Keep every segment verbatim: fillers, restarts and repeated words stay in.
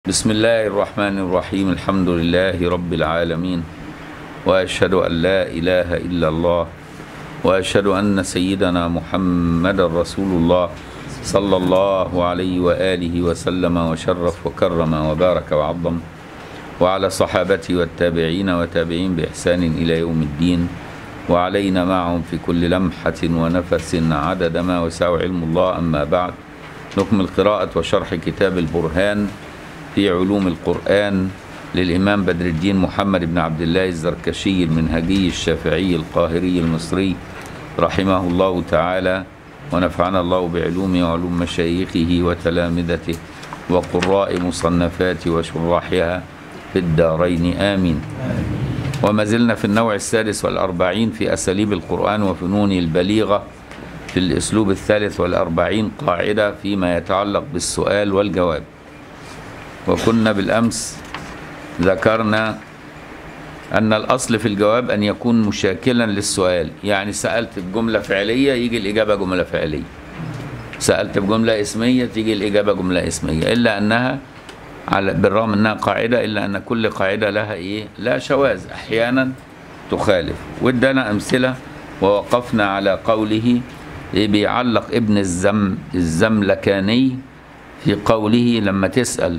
بسم الله الرحمن الرحيم. الحمد لله رب العالمين، وأشهد أن لا إله إلا الله، وأشهد أن سيدنا محمد رسول الله صلى الله عليه وآله وسلم وشرف وكرم وبارك وعظم، وعلى صحابته والتابعين وتابعين بإحسان إلى يوم الدين، وعلينا معهم في كل لمحة ونفس عدد ما وسع علم الله. أما بعد، نكمل قراءة وشرح كتاب البرهان في علوم القرآن للإمام بدر الدين محمد بن عبد الله الزركشي المنهجي الشافعي القاهري المصري رحمه الله تعالى، ونفعنا الله بعلومه وعلوم مشايخه وتلامذته وقراء مصنفاته وشراحها في الدارين آمين. وما زلنا في النوع السادس والأربعين في أساليب القرآن وفنونه البليغة، في الأسلوب الثالث والأربعين قاعدة فيما يتعلق بالسؤال والجواب. وكنا بالأمس ذكرنا أن الأصل في الجواب أن يكون مشاكلا للسؤال، يعني سألت بجملة فعلية يجي الإجابة جملة فعلية، سألت بجملة اسمية تيجي الإجابة جملة اسمية، إلا أنها على بالرغم أنها قاعدة إلا أن كل قاعدة لها إيه؟ لا شواذ أحيانا تخالف. وادانا أمثلة ووقفنا على قوله إيه بيعلق ابن الزم الزملكاني في قوله لما تسأل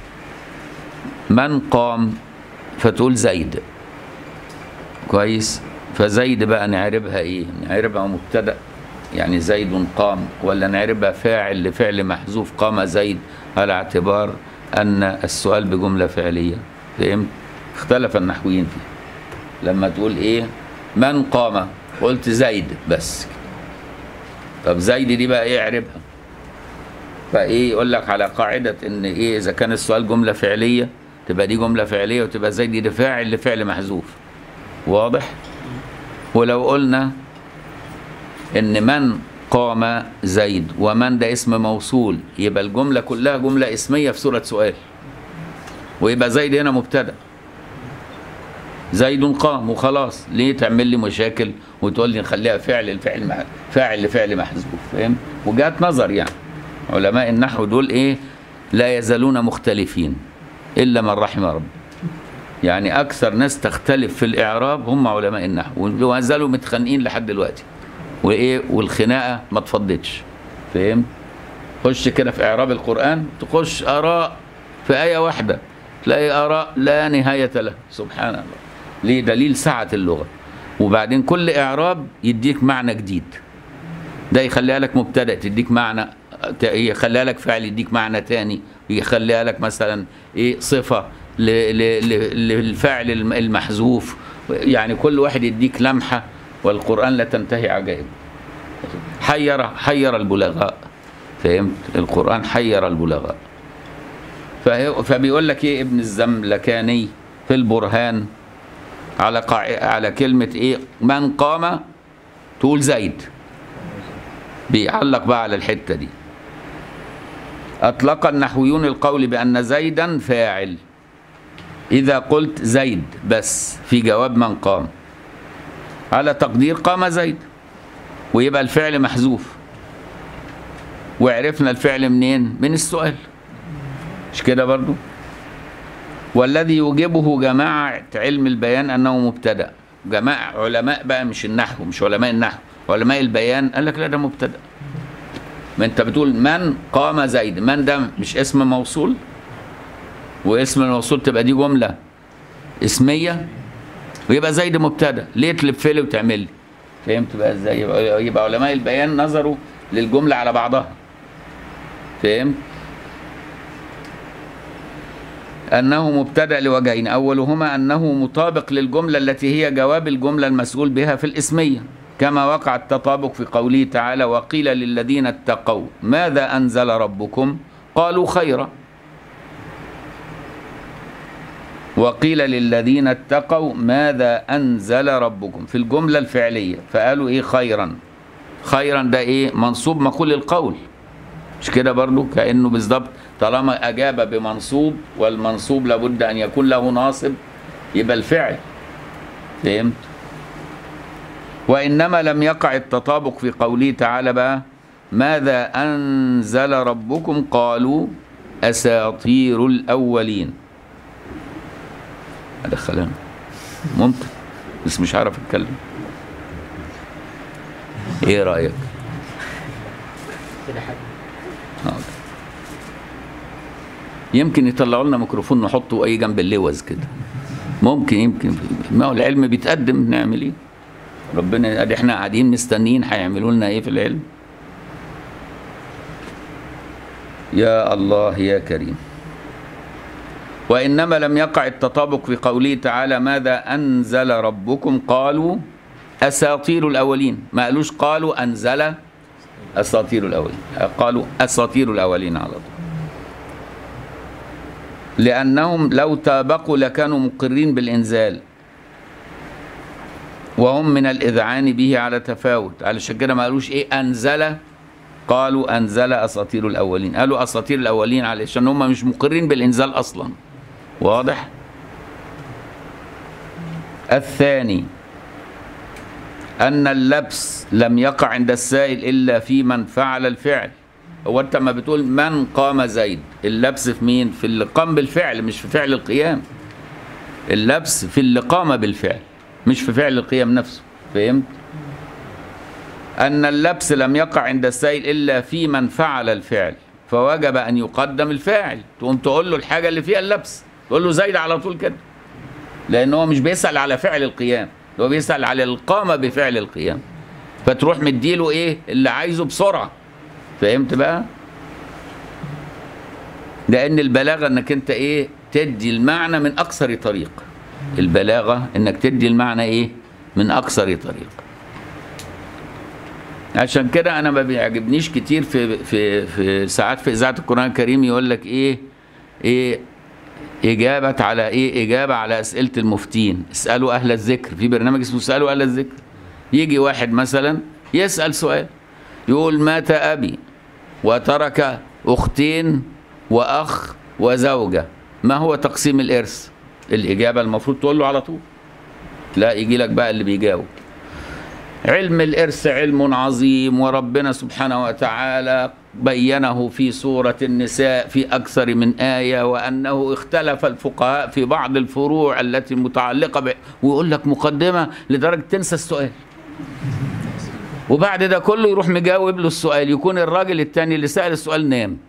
من قام فتقول زيد، كويس، فزيد بقى نعربها ايه؟ نعربها مبتدأ يعني زيد قام، ولا نعربها فاعل لفعل محذوف قام زيد، على اعتبار ان السؤال بجملة فعلية. فهمت؟ اختلف النحويين فيه. لما تقول ايه من قام قلت زيد بس، طب زيد دي بقى ايه اعربها؟ فايه يقول لك على قاعدة ان ايه اذا كان السؤال جملة فعلية تبقى دي جملة فعلية، وتبقى زيد دي فاعل لفعل محذوف. واضح؟ ولو قلنا ان من قام زيد ومن ده اسم موصول، يبقى الجملة كلها جملة اسمية في صورة سؤال، ويبقى زيد هنا مبتدأ، زيد قام وخلاص. ليه تعمل لي مشاكل وتقول لي نخليها فعل لفعل فاعل لفعل محذوف؟ فاهم؟ وجهات نظر يعني. علماء النحو دول ايه؟ لا يزالون مختلفين إلا من رحم ربي. يعني أكثر ناس تختلف في الإعراب هم علماء النحو، وما زالوا متخانقين لحد دلوقتي، وإيه والخناقة ما تفضتش. فهم؟ خش كده في إعراب القرآن تخش آراء في آية واحدة تلاقي آراء لا نهاية له. سبحان الله. ليه؟ دليل سعة اللغة. وبعدين كل إعراب يديك معنى جديد، ده يخليها لك مبتدأ تديك معنى، يخليها لك فعل يديك معنى تاني، يخليها لك مثلا ايه صفة للفعل المحذوف. يعني كل واحد يديك لمحة، والقرآن لا تنتهي عجائب. حير حير البلغاء. فهمت؟ القرآن حير البلغاء. فبيقول لك ايه ابن الزملكاني في البرهان على قاع... على كلمة ايه من قام تقول زيد، بيعلق بقى على الحتة دي. أطلق النحويون القول بأن زيدا فاعل إذا قلت زيد بس في جواب من قام، على تقدير قام زيد، ويبقى الفعل محذوف. وعرفنا الفعل منين؟ من السؤال، مش كده برضو؟ والذي يوجبه جماعة علم البيان أنه مبتدأ. جماعة علماء بقى مش النحو، مش علماء النحو، علماء البيان قال لك لا ده مبتدأ. ما انت بتقول من قام زيد، من ده مش اسم موصول، واسم الموصول تبقى دي جملة اسمية، ويبقى زيد مبتدأ. ليه تلف لي وتعمل لي؟ فهمت بقى ازاي؟ يبقى, يبقى علماء البيان نظروا للجملة على بعضها. فهمت؟ أنه مبتدأ لوجهين، أولهما أنه مطابق للجملة التي هي جواب الجملة المسؤول بها في الاسمية، كما وقع التطابق في قوله تعالى وقيل للذين اتقوا ماذا أنزل ربكم قالوا خيرا. وقيل للذين اتقوا ماذا أنزل ربكم في الجملة الفعلية، فقالوا إيه خيرا. خيرا ده إيه منصوب مقول القول، مش كده برضو؟ كأنه بالضبط طالما أجاب بمنصوب، والمنصوب لابد أن يكون له ناصب، يبقى الفعل. فهمت؟ وإنما لم يقع التطابق في قوله تعالى بقى ماذا أنزل ربكم قالوا أساطير الأولين. أدخلها ممكن بس مش عارف أتكلم. إيه رأيك؟ كده حاجة يمكن يطلعوا لنا ميكروفون نحطه أي جنب اللوز كده، ممكن يمكن ما هو العلم بيتقدم، نعمل إيه؟ ربنا ادي احنا قاعدين مستنيين هيعملوا لنا ايه في العلم. يا الله يا كريم. وانما لم يقع التطابق في قوله تعالى ماذا انزل ربكم قالوا اساطير الاولين، ما قالوش قالوا انزل اساطير الاولين، قالوا اساطير الاولين على طول، لانهم لو تابقوا لكانوا مقرين بالانزال وهم من الإذعان به على تفاوت. علشان كده ما قالوش إيه أنزل، قالوا أنزل أساطير الأولين، قالوا أساطير الأولين علشان هم مش مقرين بالإنزال أصلا. واضح؟ الثاني أن اللبس لم يقع عند السائل إلا في من فعل الفعل. هو أنت ما بتقول من قام زيد، اللبس في مين؟ في اللي قام بالفعل مش في فعل القيام. اللبس في اللي قام بالفعل مش في فعل القيام نفسه. فهمت؟ أن اللبس لم يقع عند السائل إلا في من فعل الفعل، فوجب أن يقدم الفاعل. تقوم تقول له الحاجة اللي فيها اللبس، تقول له زيد على طول كده، لأن هو مش بيسأل على فعل القيام، هو بيسأل على القامة بفعل القيام، فتروح مديله إيه اللي عايزه بسرعة. فهمت بقى؟ لأن البلاغة إنك أنت إيه تدي المعنى من أقصر طريق. البلاغة انك تدي المعنى ايه من اقصر طريق. عشان كده انا ما بيعجبنيش كتير في في في ساعات في اذاعه القران الكريم يقول لك ايه ايه اجابه على ايه اجابه على اسئله المفتين، اسالوا اهل الذكر، في برنامج اسمه اسالوا اهل الذكر. يجي واحد مثلا يسال سؤال يقول مات ابي وترك اختين واخ وزوجه، ما هو تقسيم الارث؟ الإجابة المفروض تقول له على طول، لا يجي لك بقى اللي بيجاوب. علم الإرث علم عظيم، وربنا سبحانه وتعالى بينه في سورة النساء في أكثر من آية، وأنه اختلف الفقهاء في بعض الفروع التي متعلقة ب... ويقول لك مقدمة لدرجة تنسى السؤال، وبعد ده كله يروح مجاوب له السؤال، يكون الراجل التاني اللي سأل السؤال نام.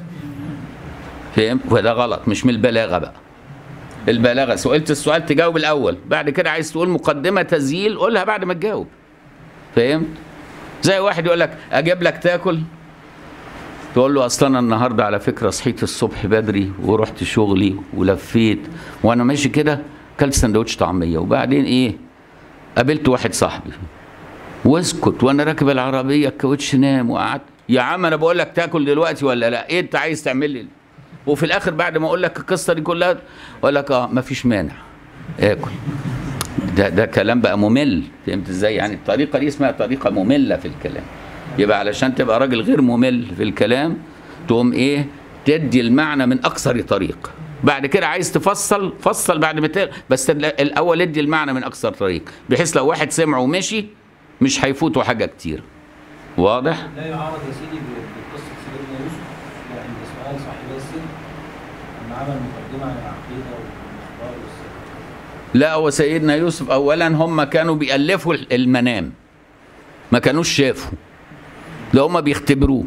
فهمت؟ وده غلط، مش من البلاغة بقى. البلاغة سئلت السؤال تجاوب الأول، بعد كده عايز تقول مقدمة تزييل قولها بعد ما تجاوب. فهمت؟ زي واحد يقول لك أجيب لك تاكل، تقول له أصلا أنا النهاردة على فكرة صحيت الصبح بدري ورحت شغلي ولفيت وأنا ماشي كده كلت سندوتش طعمية، وبعدين إيه قابلت واحد صاحبي واسكت وأنا راكب العربية الكاوتش نام وقعدت. يا عم أنا بقول لك تاكل دلوقتي ولا لا؟ إيه أنت عايز تعمل لي؟ وفي الاخر بعد ما اقول لك القصه دي كلها اقول لك اه مفيش مانع اكل. ده ده كلام بقى ممل. فهمت ازاي؟ يعني الطريقه دي اسمها طريقه ممله في الكلام. يبقى علشان تبقى راجل غير ممل في الكلام تقوم ايه تدي المعنى من اقصر طريق، بعد كده عايز تفصل فصل بعد ما تل... بس الاول ادي المعنى من اقصر طريق، بحيث لو واحد سمع ومشي مش هيفوته حاجه كتير. واضح؟ لا يعارض يا سيدي بقصه سيدنا يوسف عند اسماعيل صاحب السجن لما عمل مقدمه عن العقيده والاخبار والسر. لا هو سيدنا يوسف اولا هم كانوا بيألفوا المنام، ما كانوش شافوا، ده هم بيختبروه.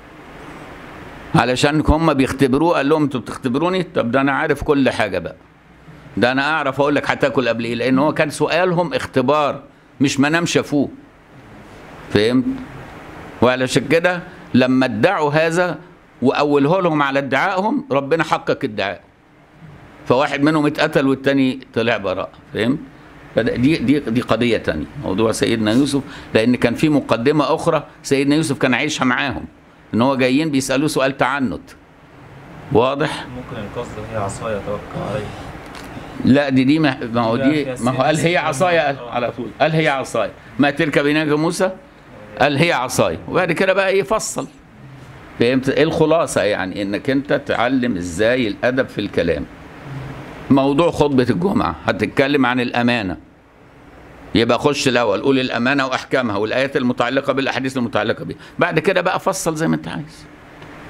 علشان هم بيختبروه قال لهم انتوا بتختبروني؟ طب ده انا عارف كل حاجه بقى، ده انا اعرف اقول لك هتاكل قبل ايه، لان هو كان سؤالهم اختبار مش منام شافوه. فهمت؟ وعلشان كده لما ادعوا هذا واوله لهم على ادعائهم ربنا حقق ادعاء، فواحد منهم اتقتل والتاني طلع براء. فهمت؟ دي دي دي قضيه ثانيه، موضوع سيدنا يوسف، لان كان في مقدمه اخرى سيدنا يوسف كان عايشها معاهم، ان هو جايين بيسالوه سؤال تعنت. واضح؟ ممكن القصد هي عصايه توكل عليها. لا دي دي ما هو دي ما هو قال هي عصايه على طول، قال هي عصايه ما تلك بينك موسى، قال هي عصايه، وبعد كده بقى يفصل. فهمت؟ ايه الخلاصه؟ يعني انك انت تعلم ازاي الادب في الكلام. موضوع خطبه الجمعه هتتكلم عن الامانه، يبقى خش الاول قول الامانه واحكامها والايات المتعلقه بالاحاديث المتعلقه بها، بعد كده بقى فصل زي ما انت عايز.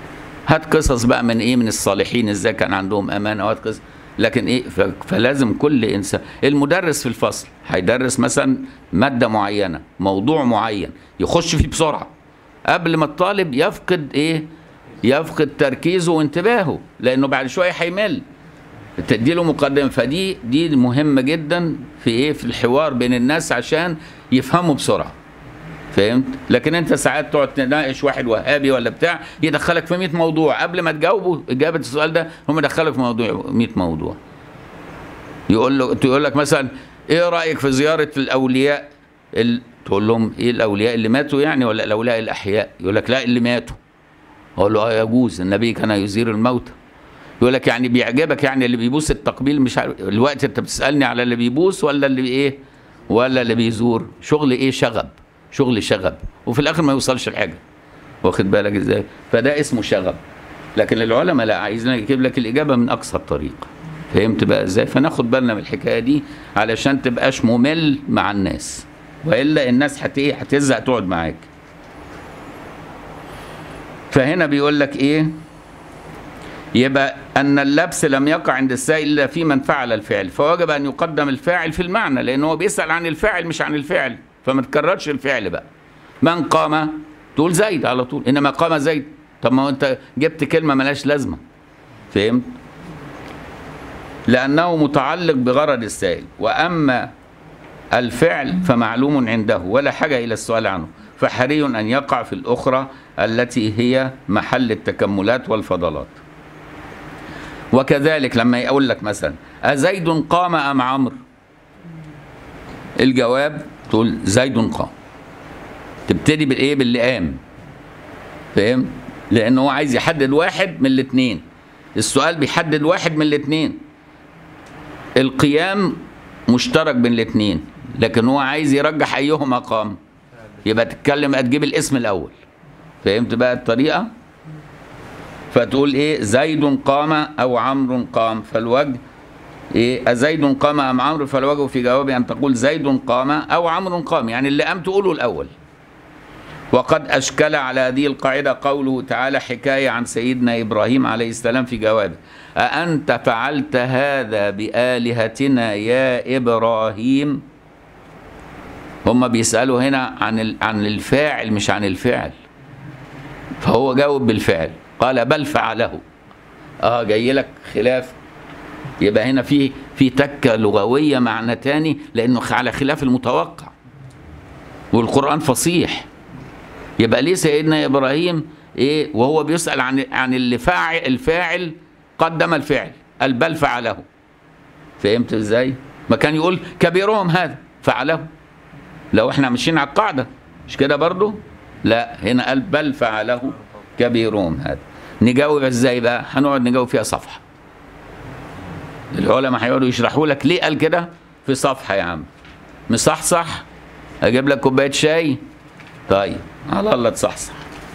هات قصص بقى من ايه، من الصالحين ازاي كان عندهم امانه، وهات قصص. لكن ايه، فلازم كل انسان، المدرس في الفصل هيدرس مثلا ماده معينه، موضوع معين، يخش فيه بسرعه قبل ما الطالب يفقد ايه، يفقد تركيزه وانتباهه، لانه بعد شويه هيمل. تديله مقدمه، فدي دي مهمه جدا في ايه، في الحوار بين الناس عشان يفهموا بسرعه. فهمت؟ لكن انت ساعات تقعد تناقش واحد وهابي ولا بتاع، يدخلك في مئة موضوع، قبل ما تجاوبه اجابه السؤال ده هم يدخلك في موضوع مئة موضوع. يقول له، يقول لك مثلا ايه رايك في زياره الاولياء ال... تقول لهم ايه، الاولياء اللي ماتوا يعني ولا الاولياء الاحياء؟ يقول لك لا اللي ماتوا. اقول له اه يجوز، النبي كان يزير الموتى. يقول لك يعني بيعجبك يعني اللي بيبوس التقبيل، مش عارف الوقت انت بتسالني على اللي بيبوس ولا اللي ايه، ولا اللي بيزور؟ شغل ايه، شغب، شغل شغب، وفي الاخر ما يوصلش لحاجه. واخد بالك ازاي؟ فده اسمه شغب. لكن العلماء لا، عايزين يجيب لك الاجابه من اقصى الطريق. فهمت بقى ازاي؟ فناخد بالنا من الحكايه دي علشان تبقاش ممل مع الناس، والا الناس هت ايه، هتزهق تقعد معاك. فهنا بيقول لك ايه، يبقى ان اللبس لم يقع عند السائل الا في من فعل الفعل، فوجب ان يقدم الفاعل في المعنى، لانه هو بيسال عن الفاعل مش عن الفعل، فما تكررش الفعل بقى. من قام تقول زيد على طول، انما قام زيد، طب ما هو انت جبت كلمه ملهاش لازمه. فهمت؟ لانه متعلق بغرض السائل، واما الفعل فمعلوم عنده ولا حاجه الى السؤال عنه، فحري ان يقع في الاخرى التي هي محل التكملات والفضلات. وكذلك لما يقول لك مثلا أزيد قام أم عمرو؟ الجواب تقول زيد قام، تبتدي بالايه، باللي قام. فاهم؟ لانه هو عايز يحدد واحد من الاثنين، السؤال بيحدد واحد من الاثنين، القيام مشترك بين الاثنين، لكن هو عايز يرجح ايهما قام، يبقى تتكلم تجيب الاسم الاول. فهمت بقى الطريقه؟ فتقول ايه، زيد قام او عمرو قام، فالوجه ايه، أزيد قام ام عمرو، فالوجه في جوابه ان تقول زيد قام او عمرو قام، يعني اللي قام تقوله الاول. وقد اشكل على هذه القاعده قوله تعالى حكايه عن سيدنا ابراهيم عليه السلام في جوابه، أأنت فعلت هذا بآلهتنا يا ابراهيم؟ هم بيسالوا هنا عن عن الفاعل مش عن الفعل، فهو جاوب بالفعل، قال بل فعله. اه جاي لك خلاف، يبقى هنا في في تكه لغويه معنى تاني، لانه على خلاف المتوقع، والقران فصيح. يبقى ليه سيدنا ابراهيم ايه وهو بيسال عن عن اللي فاعل الفاعل قدم الفعل، قال بل فعله. فهمت ازاي؟ ما كان يقول كبيرهم هذا فعله، لو احنا ماشيين على القاعده مش كده برضو؟ لا، هنا قال بل فعله كبيرهم هذا. نجاوب ازاي بقى؟ هنقعد نجاوب فيها صفحه. العلماء هيقعدوا يشرحوا لك ليه قال كده في صفحه. يا عم مصحصح، اجيب لك كوبايه شاي؟ طيب على الله تصحصح.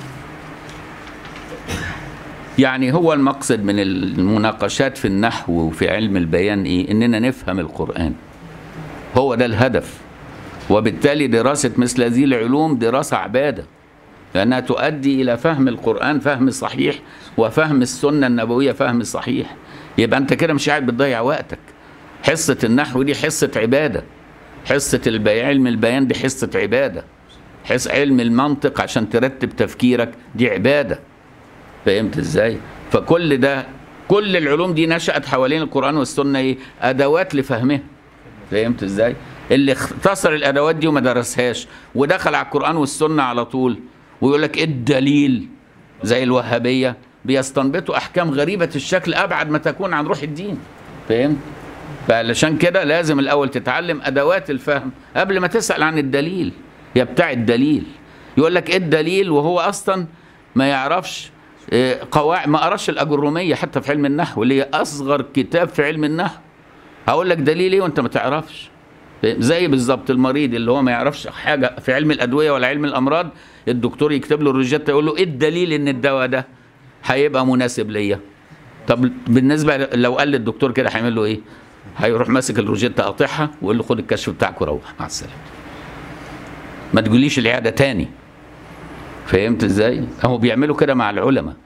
يعني هو المقصد من المناقشات في النحو وفي علم البيان ايه؟ اننا نفهم القرآن، هو ده الهدف. وبالتالي دراسة مثل هذه العلوم دراسة عبادة، لأنها تؤدي إلى فهم القرآن فهم صحيح، وفهم السنة النبوية فهم صحيح. يبقى أنت كده مش قاعد بتضيع وقتك. حصة النحو دي حصة عبادة، حصة البيان علم البيان دي حصة عبادة، حص علم المنطق عشان ترتب تفكيرك دي عبادة. فهمت ازاي؟ فكل ده، كل العلوم دي نشأت حوالين القرآن والسنة ايه؟ أدوات لفهمها. فهمت ازاي؟ اللي اختصر الأدوات دي وما درسهاش ودخل على القرآن والسنة على طول ويقول لك ايه الدليل، زي الوهابية بيستنبطوا أحكام غريبة الشكل أبعد ما تكون عن روح الدين. فهمت؟ فعلشان كده لازم الأول تتعلم أدوات الفهم قبل ما تسأل عن الدليل. يا بتاع الدليل يقول لك ايه الدليل وهو أصلا ما يعرفش قواعد، ما قراش الأجرومية حتى في علم النحو اللي هي أصغر كتاب في علم النحو. هقول لك دليل ايه وانت ما تعرفش؟ زي بالظبط المريض اللي هو ما يعرفش حاجة في علم الأدوية ولا علم الأمراض، الدكتور يكتب له الروجيتا يقول له ايه الدليل ان الدواء ده هيبقى مناسب ليا؟ طب بالنسبة لو قال للدكتور كده هيعمل له ايه؟ هيروح ماسك الروجيتا قاطعها ويقول له خد الكشف بتاعك وروح مع السلامة، ما تقوليش العيادة تاني. فهمت ازاي؟ اهو بيعملوا كده مع العلماء،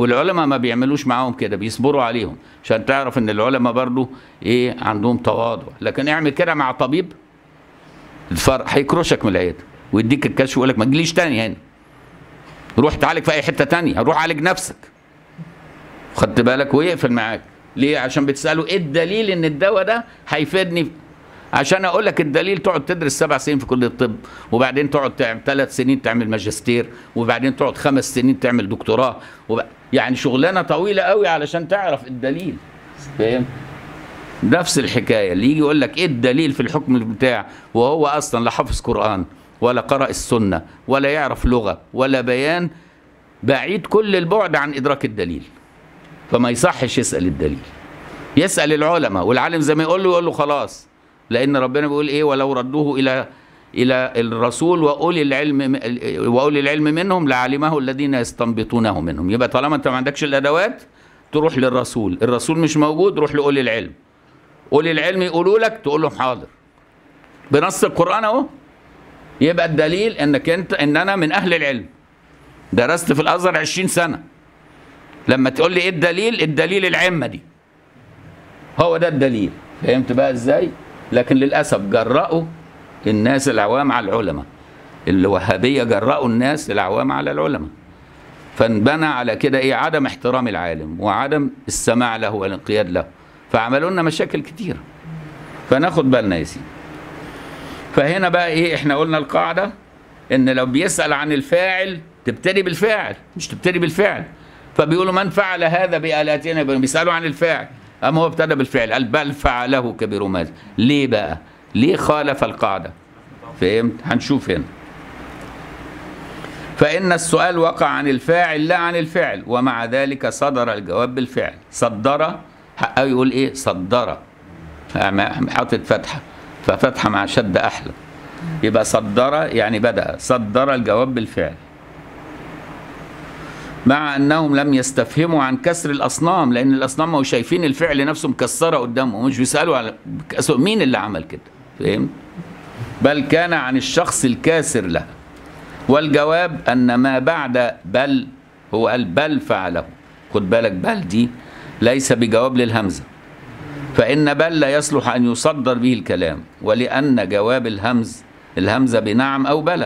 والعلماء ما بيعملوش معاهم كده، بيصبروا عليهم عشان تعرف ان العلماء برضو ايه عندهم تواضع. لكن اعمل كده مع طبيب الفرق هيكرشك من العياده ويديك الكشف ويقول لك ما تجيليش تاني هنا، روح تعالج في اي حته تانيه، روح عالج نفسك. خدت بالك؟ ويقفل معاك. ليه؟ عشان بتساله ايه الدليل ان الدواء ده هيفيدني. عشان اقول لك الدليل تقعد تدرس سبع سنين في كليه الطب، وبعدين تقعد تعمل ثلاث سنين تعمل ماجستير، وبعدين تقعد خمس سنين تعمل دكتوراه، وب... يعني شغلانه طويله قوي علشان تعرف الدليل. فاهم؟ نفس الحكايه اللي يجي يقول لك ايه الدليل في الحكم بتاع وهو اصلا لا حافظ قران ولا قرأ السنه ولا يعرف لغه ولا بيان، بعيد كل البعد عن ادراك الدليل. فما يصحش يسال الدليل، يسال العلماء، والعالم زي ما يقول له يقول له خلاص، لان ربنا بيقول ايه ولو ردوه الى الى الرسول واولي العلم واولي العلم منهم لعلمه الذين يستنبطونه منهم. يبقى طالما انت ما عندكش الادوات تروح للرسول، الرسول مش موجود روح لاولي العلم، اولي العلم يقولوا لك تقول لهم حاضر بنص القران اهو. يبقى الدليل انك انت ان انا من اهل العلم، درست في الازهر عشرين سنه. لما تقول لي ايه الدليل؟ الدليل العمه دي، هو ده الدليل. فهمت بقى ازاي؟ لكن للاسف جرأوا الناس العوام على العلماء، الوهابيه جرأوا الناس العوام على العلماء، فانبنى على كده ايه عدم احترام العالم وعدم السماع له والانقياد له، فعملوا لنا مشاكل كتيره. فناخد بالنا يا سيدي. فهنا بقى ايه، احنا قلنا القاعده ان لو بيسأل عن الفاعل تبتدي بالفاعل مش تبتدي بالفعل. فبيقولوا من فعل هذا بآلاتنا، بيسألوا عن الفاعل، أما هو ابتدى بالفعل قال بل فعله كبيرهم هذا. ليه بقى؟ ليه خالف القاعدة؟ فهمت؟ هنشوف هنا. فإن السؤال وقع عن الفاعل لا عن الفعل، ومع ذلك صدر الجواب بالفعل. صدر حقه يقول إيه؟ صدر، حاطط فتحة، ففتحة مع شد أحلى، يبقى صدر يعني بدأ، صدر الجواب بالفعل، مع أنهم لم يستفهموا عن كسر الأصنام، لأن الأصنام ما شايفين الفعل نفسه مكسرة قدامهم، مش بيسألوا على مين اللي عمل كده. فهمت؟ بل كان عن الشخص الكاسر له. والجواب أن ما بعد بل، هو قال بل فعله. خد بالك بل دي ليس بجواب للهمزة، فإن بل لا يصلح أن يصدر به الكلام، ولأن جواب الهمز الهمزة بنعم أو بلى،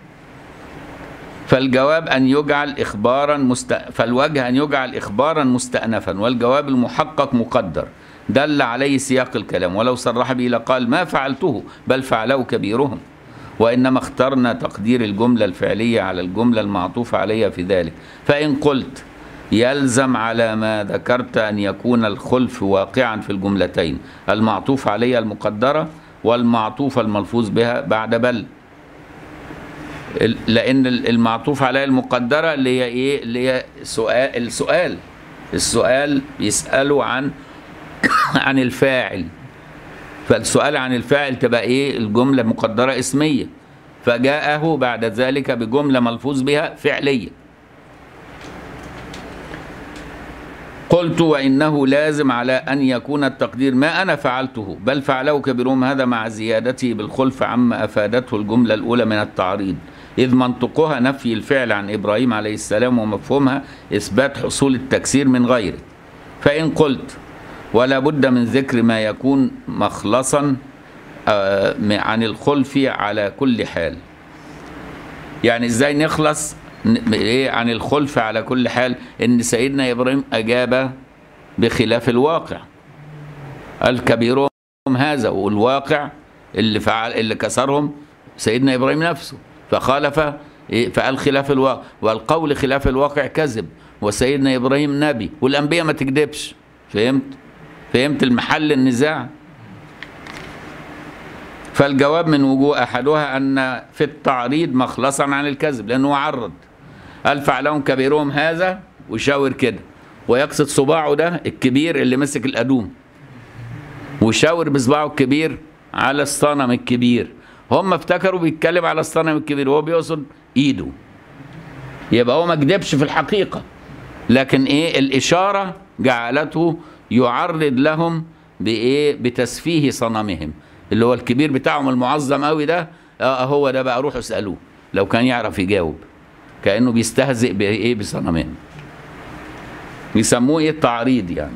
فالجواب أن يجعل إخبارا مست... فالوجه أن يجعل إخبارا مستأنفا، والجواب المحقق مقدر دل عليه سياق الكلام، ولو صرح به لقال ما فعلته بل فعله كبيرهم، وإنما اخترنا تقدير الجملة الفعلية على الجملة المعطوف عليها في ذلك. فإن قلت يلزم على ما ذكرت أن يكون الخلف واقعا في الجملتين، المعطوف عليها المقدرة والمعطوف الملفوظ بها بعد بل، لأن المعطوف عليها المقدرة اللي هي إيه؟ اللي هي سؤال، السؤال السؤال يسألوا عن عن الفاعل، فالسؤال عن الفاعل تبقى إيه؟ الجملة مقدرة اسمية، فجاءه بعد ذلك بجملة ملفوظ بها فعلية. قلت وإنه لازم على أن يكون التقدير ما أنا فعلته بل فعله كبيرهم، هذا مع زيادته بالخلف عما أفادته الجملة الأولى من التعريض، إذ منطقها نفي الفعل عن إبراهيم عليه السلام، ومفهومها إثبات حصول التكسير من غيره. فإن قلت ولا بد من ذكر ما يكون مخلصا عن الخلف على كل حال، يعني إزاي نخلص عن الخلف على كل حال؟ إن سيدنا إبراهيم أجاب بخلاف الواقع، قال كبيرهم هذا، والواقع اللي فعل اللي كسرهم سيدنا إبراهيم نفسه، فخالف فقال خلاف الواقع، والقول خلاف الواقع كذب، وسيدنا إبراهيم نبي والأنبياء ما تكذبش. فهمت؟ فهمت المحل النزاع؟ فالجواب من وجوه أحدها أن في التعريض مخلصا عن الكذب، لأنه عرض قال فعلهم كبيرهم هذا وشاور كده، ويقصد صباعه ده الكبير اللي مسك الأدوم، وشاور بصباعه الكبير على الصنم الكبير، هم افتكروا بيتكلم على الصنم الكبير وهو بيقصد ايده، يبقى هو ما كذبش في الحقيقة، لكن ايه الإشارة جعلته يعرض لهم بايه؟ بتسفيه صنمهم اللي هو الكبير بتاعهم المعظم قوي ده، اه هو ده بقى، روحوا اسألوه لو كان يعرف يجاوب، كأنه بيستهزئ بايه؟ بصنمهم. يسموه ايه؟ التعريض يعني.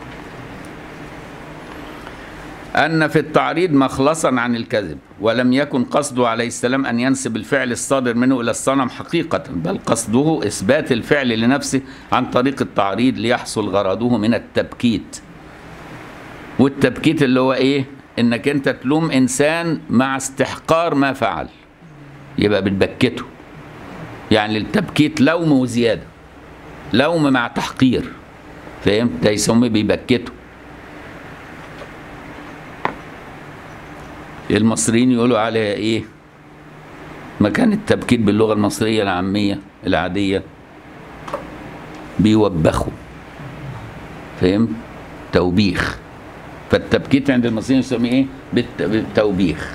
أن في التعريض مخلصا عن الكذب، ولم يكن قصده عليه السلام أن ينسب الفعل الصادر منه إلى الصنم حقيقة، بل قصده إثبات الفعل لنفسه عن طريق التعريض ليحصل غرضه من التبكيت. والتبكيت اللي هو إيه؟ إنك أنت تلوم إنسان مع استحقار ما فعل، يبقى بتبكته. يعني التبكيت لوم وزيادة، لوم مع تحقير، فهمت؟ ده يسميه بيبكته. المصريين يقولوا عليها ايه؟ مكان التبكيت باللغة المصرية العامية العادية بيوبخوا، فهمت؟ توبيخ. فالتبكيت عند المصريين يسميه ايه؟ بالتوبيخ.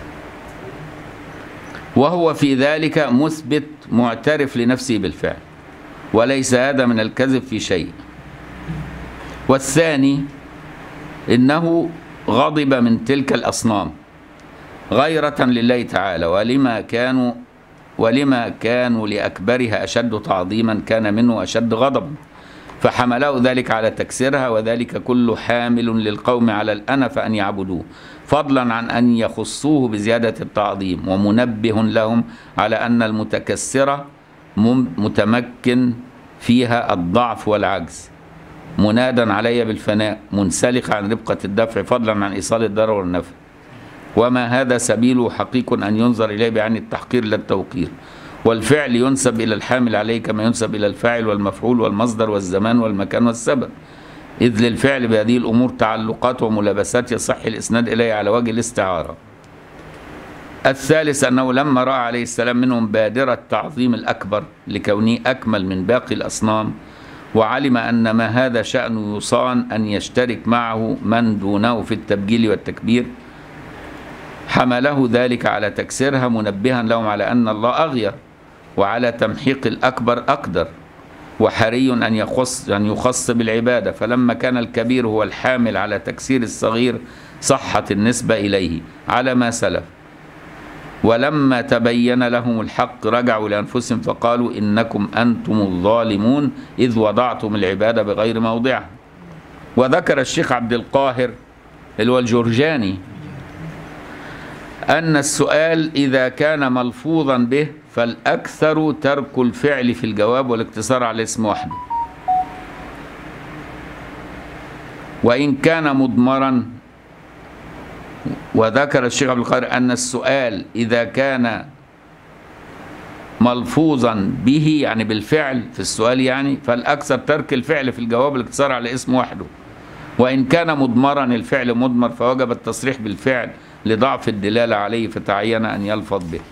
وهو في ذلك مثبت معترف لنفسه بالفعل، وليس هذا من الكذب في شيء. والثاني انه غضب من تلك الاصنام غيرة لله تعالى، ولما كانوا ولما كانوا لأكبرها أشد تعظيما كان منه أشد غضبا، فحمله ذلك على تكسيرها، وذلك كله حامل للقوم على الأنف أن يعبدوه، فضلا عن أن يخصوه بزيادة التعظيم، ومنبه لهم على أن المتكسرة متمكن فيها الضعف والعجز، منادا علي بالفناء، منسلخ عن ربقة الدفع، فضلا عن إيصال الضرر والنفع. وما هذا سبيله حقيق أن ينظر إليه بعين التحقير لا التوقير. والفعل ينسب إلى الحامل عليه كما ينسب إلى الفاعل والمفعول والمصدر والزمان والمكان والسبب، إذ للفعل بهذه الأمور تعلقات وملابسات يصح الإسناد إليه على وجه الاستعارة. الثالث أنه لما رأى عليه السلام منهم بادرة التعظيم الأكبر لكونه أكمل من باقي الأصنام، وعلم أن ما هذا شأنه يصان أن يشترك معه من دونه في التبجيل والتكبير، حمله ذلك على تكسيرها، منبها لهم على أن الله أغير، وعلى تمحيق الأكبر أقدر، وحري أن يخص أن يخص بالعبادة. فلما كان الكبير هو الحامل على تكسير الصغير صحت النسبة إليه على ما سلف. ولما تبين لهم الحق رجعوا لأنفسهم فقالوا إنكم أنتم الظالمون إذ وضعتم العبادة بغير موضعها. وذكر الشيخ عبد القاهر اللي هو الجرجاني أن السؤال إذا كان ملفوظا به فالأكثر ترك الفعل في الجواب والاقتصار على الاسم وحده، وإن كان مضمرا. وذكر الشيخ عبد القادر أن السؤال إذا كان ملفوظا به يعني بالفعل في السؤال يعني فالأكثر ترك الفعل في الجواب والاقتصار على اسم وحده، وإن كان مضمرا الفعل مضمر فوجب التصريح بالفعل لضعف الدلالة عليه فتعين أن يلفظ به.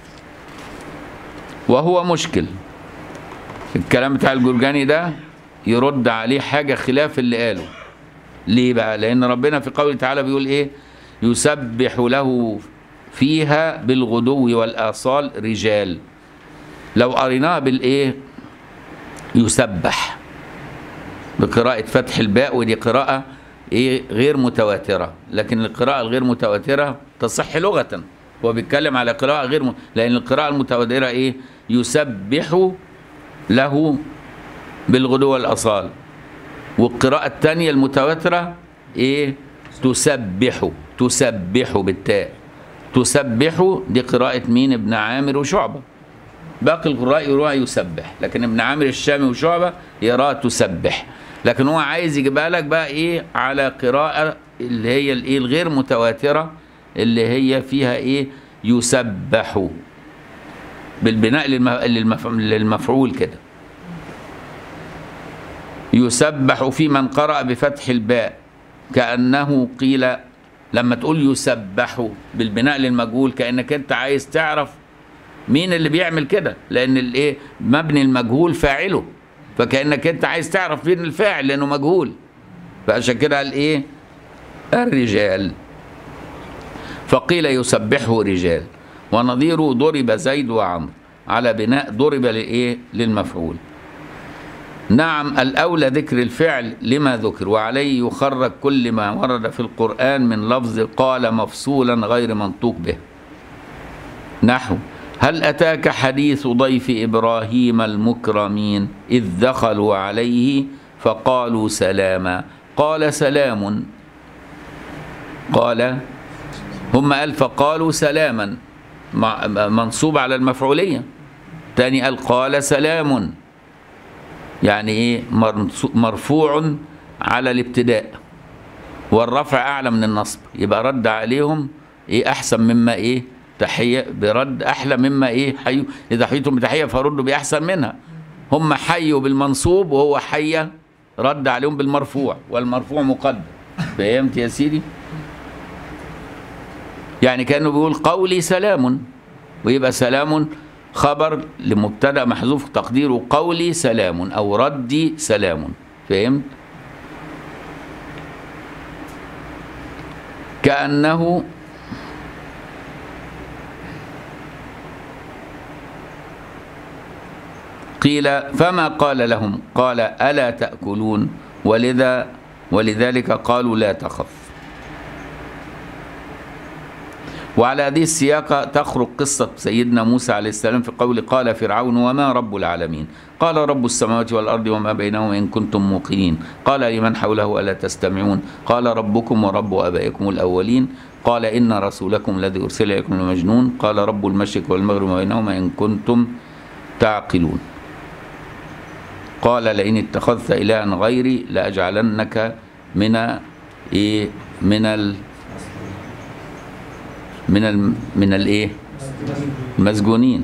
وهو مشكل الكلام بتاع الجرجاني ده، يرد عليه حاجة خلاف اللي قاله. ليه بقى؟ لأن ربنا في قوله تعالى بيقول إيه؟ يسبح له فيها بالغدو والآصال رجال. لو قريناها بالإيه؟ يسبح بقراءة فتح الباء، ودي قراءة إيه؟ غير متواترة، لكن القراءة الغير متواترة تصح لغة. هو بيتكلم على قراءة غير م... لأن القراءة المتواترة إيه؟ يسبح له بالغدو والآصال، والقراءة الثانية المتواترة إيه؟ تسبح تسبح بالتاء. تسبح دي قراءة مين؟ ابن عامر وشعبة. باقي القراء يروها يسبح، لكن ابن عامر الشامي وشعبة يراها تسبح. لكن هو عايز يجيبها لك بقى ايه؟ على قراءة اللي هي الايه؟ الغير متواترة، اللي هي فيها ايه؟ يسبح بالبناء للمف... للمفعول كده. يسبح في من قرأ بفتح الباء كأنه قيل. لما تقول يسبح بالبناء للمجهول كأنك انت عايز تعرف مين اللي بيعمل كده، لأن الايه؟ مبني المجهول فاعله، فكأنك انت عايز تعرف مين الفاعل لأنه مجهول، فعشان كده قال ايه؟ الرجال. فقيل يسبحه رجال. ونظيره ضرب زيد وعمرو على بناء ضرب للايه؟ للمفعول. نعم الأولى ذكر الفعل لما ذكر، وعليه يخرج كل ما ورد في القرآن من لفظ قال مفصولا غير منطوق به، نحو هل أتاك حديث ضيف إبراهيم المكرمين إذ دخلوا عليه فقالوا سلاما. قال سلام، قال هم قال فقالوا سلاما منصوب على المفعولية. تاني قال قال سلام، يعني ايه مرفوع على الابتداء، والرفع اعلى من النصب، يبقى رد عليهم ايه احسن مما ايه تحية، برد احلى مما ايه حيوا، اذا حييتم بتحية فردوا باحسن منها. هم حيوا بالمنصوب وهو حي رد عليهم بالمرفوع، والمرفوع مقدم. فهمت يا سيدي؟ يعني كانه بيقول قولي سلام، ويبقى سلام خبر لمبتدا محذوف تقديره قولي سلام او ردي سلام. فهمت؟ كأنه قيل فما قال لهم، قال ألا تأكلون، ولذا ولذلك قالوا لا تخف. وعلى هذه السياقة تخرج قصة سيدنا موسى عليه السلام في قول قال فرعون وما رب العالمين، قال رب السماوات والأرض وما بينهما إن كنتم موقنين، قال لمن حوله ألا تستمعون، قال ربكم ورب آبائكم الأولين، قال إن رسولكم الذي أرسل إليكم لمجنون، قال رب المشرق والمغرب وما بينهما إن كنتم تعقلون، قال لئن اتخذت إلها غيري لأجعلنك من إيه من ال من ال من الايه المسجونين،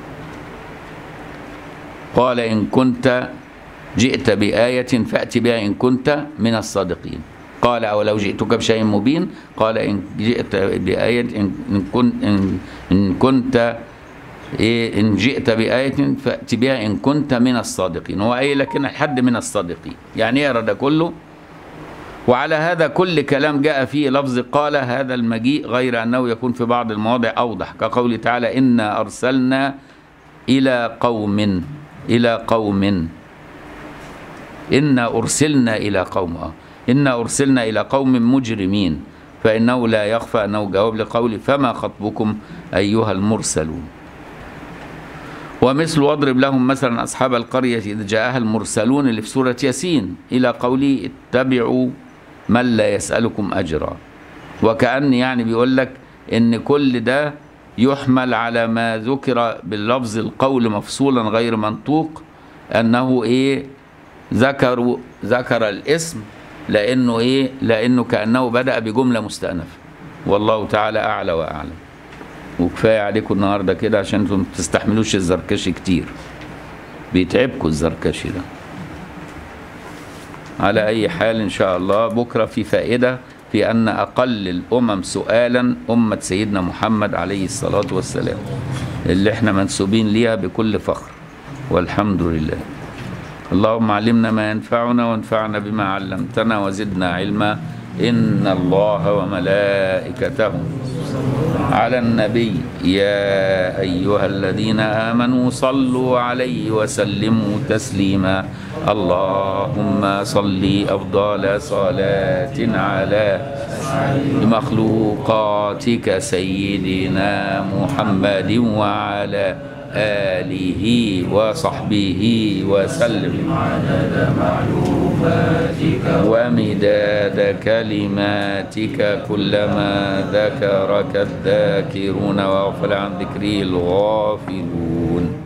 قال إن كنت جئت بآية فأت بها إن كنت من الصادقين، قال أولو جئتك بشيء مبين، قال إن جئت بآية إن كنت إن, إن كنت إيه إن جئت بآية فأت بها إن كنت من الصادقين. هو أي لكن حد من الصادقين، يعني يقرأ ده كله. وعلى هذا كل كلام جاء فيه لفظ قال هذا المجيء، غير أنه يكون في بعض المواضع أوضح، كقوله تعالى إنا أرسلنا إلى قوم إلى قوم إنا أرسلنا إلى قوم إنا أرسلنا إلى قوم مجرمين، فإنه لا يخفى أنه جواب لقوله فما خطبكم أيها المرسلون. ومثل واضرب لهم مثلا أصحاب القرية إذ جاءها المرسلون اللي في سورة ياسين إلى قوله اتبعوا من لا يسألكم أجرا. وكأن يعني بيقول لك إن كل ده يحمل على ما ذكر باللفظ القول مفصولا غير منطوق، أنه إيه ذكروا ذكر الاسم لأنه إيه لأنه كأنه بدأ بجملة مستأنفة. والله تعالى أعلى وأعلم. وكفاية عليكم النهاردة كده عشان انتم ما تستحملوش الزركشي كتير، بيتعبكم الزركشي ده. على أي حال إن شاء الله بكرة في فائدة في أن أقل الأمم سؤالا أمة سيدنا محمد عليه الصلاة والسلام، اللي احنا منسوبين ليها بكل فخر، والحمد لله. اللهم علمنا ما ينفعنا وانفعنا بما علمتنا وزدنا علما. إن الله وملائكته على النبي يا أيها الذين آمنوا صلوا عليه وسلموا تسليما. اللهم صل أفضل صلاة على مخلوقاتك سيدنا محمد وعلى آله وصحبه وسلم عدد معلوماتك ومداد كلماتك كلما ذكرك الذاكرون وغفل عن ذكره الغافلون.